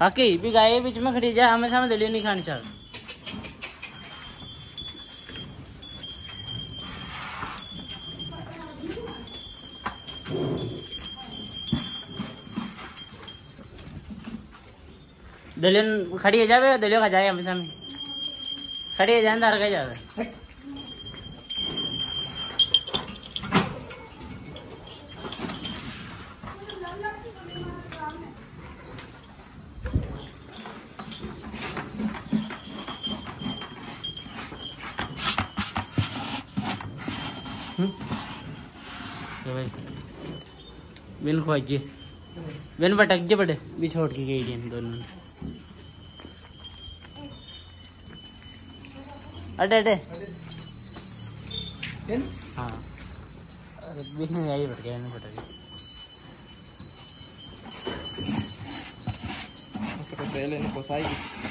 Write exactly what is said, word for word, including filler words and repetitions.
आके भी गाय बीच में खड़ी जा, हमेशा में दलिया नहीं खानी चाहिए। दलियन खड़ी है जावे, दलिया खा जाए हमेशा में खड़ी है जानदार का जावे। बिन खोजे बिन भटक जे बड़े भी छोड़ के गई इन दोनों। अटे अटे हाँ अरे बिन में आई भटक गया नहीं भटक पहले इनको साई